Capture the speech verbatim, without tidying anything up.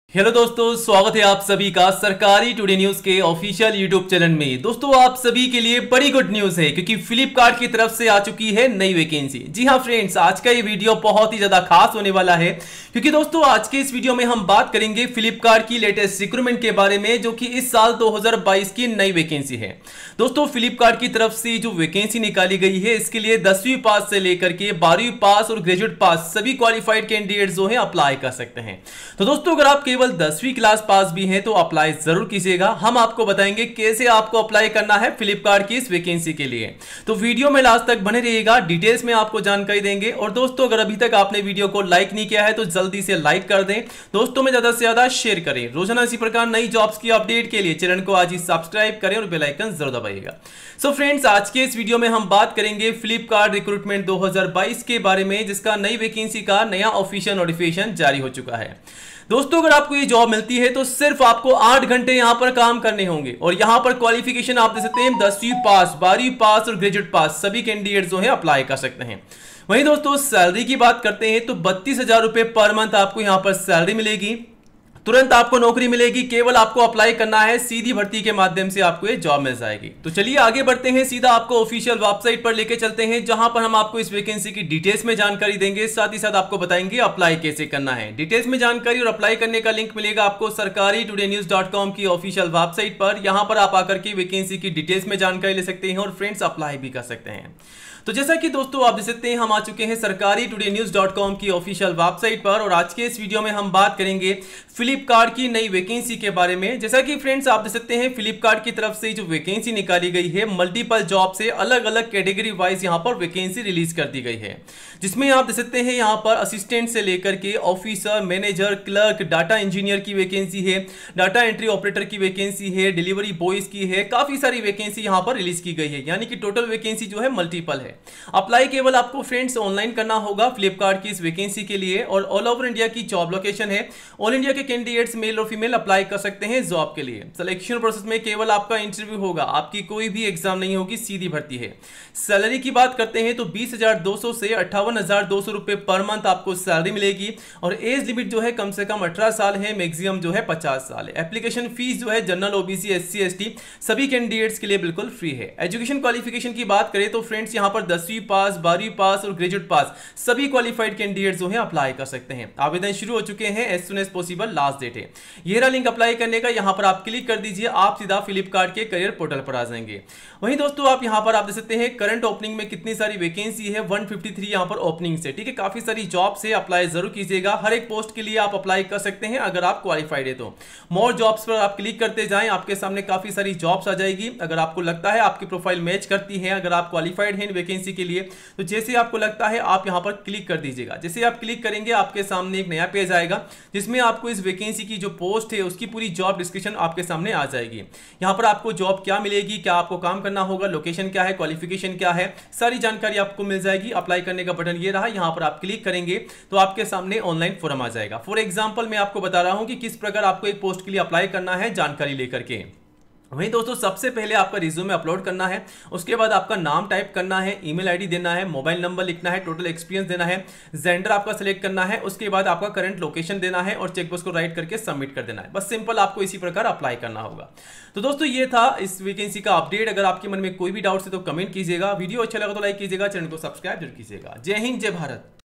Hello दोस्तों, स्वागत है आप सभी का सरकारी टुडे न्यूज के ऑफिशियल यूट्यूब चैनल में। दोस्तों आप सभी के लिए बड़ी गुड न्यूज है क्योंकि फ्लिपकार्ट की तरफ से आ चुकी है नई वैकेंसी। जी हां फ्रेंड्स, आज का ये वीडियो बहुत ही ज्यादा खास होने वाला है क्योंकि दोस्तों आज के इस वीडियो में हम बात करेंगे फ्लिपकार्ट की लेटेस्ट रिक्रूटमेंट के बारे में, जो कि इस साल दो हज़ार बाईस की नई वैकेंसी है। दोस्तों फ्लिपकार्ट की तरफ से जो वैकेंसी निकाली गई है, इसके लिए दसवीं पास से लेकर के बारहवीं पास और ग्रेजुएट पास सभी क्वालिफाइड कैंडिडेट जो है अप्लाई कर सकते हैं। तो दोस्तों अगर आप केवल दसवीं क्लास पास भी हैं तो अप्लाई जरूर कीजिएगा। हम आपको बताएंगे कैसे आपको अप्लाई करना है फ्लिपकार्ट की इस वैकेंसी के लिए। तो वीडियो में लास्ट तक बने रहिएगा, डिटेल्स में आपको जानकारी देंगे। और दोस्तों अगर अभी तक आपने वीडियो को लाइक नहीं किया है तो जल्दी से लाइक कर दें, दोस्तों में ज्यादा से ज्यादा शेयर करें। रोजाना इसी प्रकार नई जॉब्स की अपडेट के लिए चैनल को आज ही सब्सक्राइब करें और बेल आइकन जरूर दबाइएगा। सो फ्रेंड्स, आज के इस वीडियो में हम बात करेंगे फ्लिपकार्ट रिक्रूटमेंट दो हज़ार बाईस के बारे में, जिसका नई वैकेंसी का नया ऑफिशियल नोटिफिकेशन जारी हो चुका है। दोस्तों अगर आपको ये जॉब मिलती है तो सिर्फ आपको आठ घंटे यहां पर काम करने होंगे और यहां पर क्वालिफिकेशन आप दे सकते हैं दसवीं पास, बारहवीं पास और ग्रेजुएट पास सभी कैंडिडेट जो है अप्लाई कर सकते हैं। वहीं दोस्तों सैलरी की बात करते हैं तो बत्तीस हजार रुपए पर मंथ आपको यहां पर सैलरी मिलेगी। तुरंत आपको नौकरी मिलेगी, केवल आपको अप्लाई करना है, सीधी भर्ती के माध्यम से आपको ये जॉब मिल जाएगी। तो चलिए आगे बढ़ते हैं, सीधा आपको ऑफिशियल वेबसाइट पर लेके चलते हैं, जहां पर हम आपको इस वैकेंसी की डिटेल्स में जानकारी देंगे, साथ ही साथ आपको बताएंगे अप्लाई कैसे करना है। डिटेल्स में जानकारी और अप्लाई करने का लिंक मिलेगा आपको Sarkari today news dot com की ऑफिशियल वेबसाइट पर। यहां पर आप आकर के वैकेंसी की डिटेल्स में जानकारी ले सकते हैं और फ्रेंड्स अप्लाई भी कर सकते हैं। तो जैसा कि दोस्तों आप देख सकते हैं, हम आ चुके हैं Sarkari today news dot com की ऑफिशियल वेबसाइट पर और आज के इस वीडियो में हम बात करेंगे फ्लिपकार्ट की नई वैकेंसी के बारे में। जैसा कि फ्रेंड्स आप देख सकते हैं, फ्लिपकार्ट की तरफ से जो वैकेंसी निकाली गई है, मल्टीपल जॉब से अलग अलग कैटेगरी वाइज यहां पर वैकेंसी रिलीज कर दी गई है, जिसमें आप देख सकते हैं यहां पर असिस्टेंट से लेकर के officer, manager, clerk, data engineer की वैकेंसी है, डाटा एंट्री ऑपरेटर की वैकेंसी है, डिलीवरी बॉयज की है, काफी सारी वैकेंसी यहां पर रिलीज की गई है, यानी कि टोटल वैकेंसी जो है मल्टीपल है। अप्लाई केवल आपको फ्रेंड्स ऑनलाइन करना होगा फ्लिपकार्ट की इस वैकेंसी के लिए और ऑल ओवर इंडिया की जॉब लोकेशन है। ऑल इंडिया के कैंडिडेट्स मेल और फीमेल अप्लाई कर सकते हैं जॉब के लिए। सिलेक्शन प्रोसेस में केवल आपका इंटरव्यू होगा, आपकी कोई भी एग्जाम नहीं होगी, सीधी भर्ती है। सैलरी की बात करते हैं तो बीस हजार दो सौ से अट्ठावन हजार दो सौ रुपए पर मंथ आपको सैलरी मिलेगी और एज लिमिट जो है कम से कम अठारह साल है, मैक्सिमम जो है पचास साल है। एप्लीकेशन फीस जो है जनरल, ओबीसी, एससी, एसटी सभी कैंडिडेट्स के लिए बिल्कुल फ्री है। एजुकेशन क्वालिफिकेशन की बात करें तो फ्रेंड्स यहां पर दसवीं पास, बारहवीं पास और ग्रेजुएट पास सभी क्वालिफाइड कैंडिडेट जो है अप्लाई कर सकते हैं। आवेदन शुरू हो चुके हैं, as soon as possible last date है। ये रहा लिंक अप्लाई करने का, यहां पर आप क्लिक कर दीजिए, आप सीधा फ्लिपकार्ट के करियर पोर्टल पर आ जाएंगे। वहीं दोस्तों आप यहां पर आप देख सकते हैं करंट ओपनिंग में कितनी सारी वैकेंसी है, एक सौ तिरेपन यहां पर ओपनिंग से, ठीक है, काफी सारी जॉब से अप्लाई जरूर कीजिएगा। हर एक पोस्ट के लिए आप अप्लाई कर सकते हैं अगर आप क्वालिफाइड है तो। मोर जॉब्स पर आप क्लिक करते जाएं, आपके सामने काफी सारी जॉब्स आ जाएगी। अगर आपको लगता है आपकी प्रोफाइल मैच करती है, अगर आप क्वालिफाइड हैं वैकेंसी के लिए, तो जैसे आपको लगता है आप यहां पर क्लिक कर दीजिएगा। जैसे आप क्लिक करेंगे आपके सामने एक नया पेज आएगा, जिसमें आपको इस वैकेंसी की जो पोस्ट है उसकी पूरी जॉब डिस्क्रिप्शन आपके सामने आ जाएगी। यहां पर आपको जॉब क्या मिलेगी, क्या आपको काम करना होगा, लोकेशन क्या है, क्वालिफिकेशन क्या है, सारी जानकारी आपको मिल जाएगी। अप्लाई करने का बटन ये रहा, यहां पर आप क्लिक करेंगे तो आपके सामने ऑनलाइन फॉर्म आ जाएगा। फॉर एग्जांपल मैं आपको बता रहा हूं कि किस प्रकार आपको एक पोस्ट के लिए अप्लाई करना है, जानकारी लेकर के। वहीं दोस्तों सबसे पहले आपका रिज्यूमे अपलोड करना है, उसके बाद आपका नाम टाइप करना है, ईमेल आईडी देना है, मोबाइल नंबर लिखना है, टोटल एक्सपीरियंस देना है, जेंडर आपका सिलेक्ट करना है, उसके बाद आपका करंट लोकेशन देना है और चेकबॉक्स को राइट करके सबमिट कर देना है। बस सिंपल आपको इसी प्रकार अप्लाई करना होगा। तो दोस्तों ये था इस वैकेंसी का अपडेट। अगर आपके मन में कोई भी डाउट है तो कमेंट कीजिएगा, वीडियो अच्छा लगा तो लाइक कीजिएगा, चैनल को सब्सक्राइब जरूर कीजिएगा। जय हिंद, जय भारत।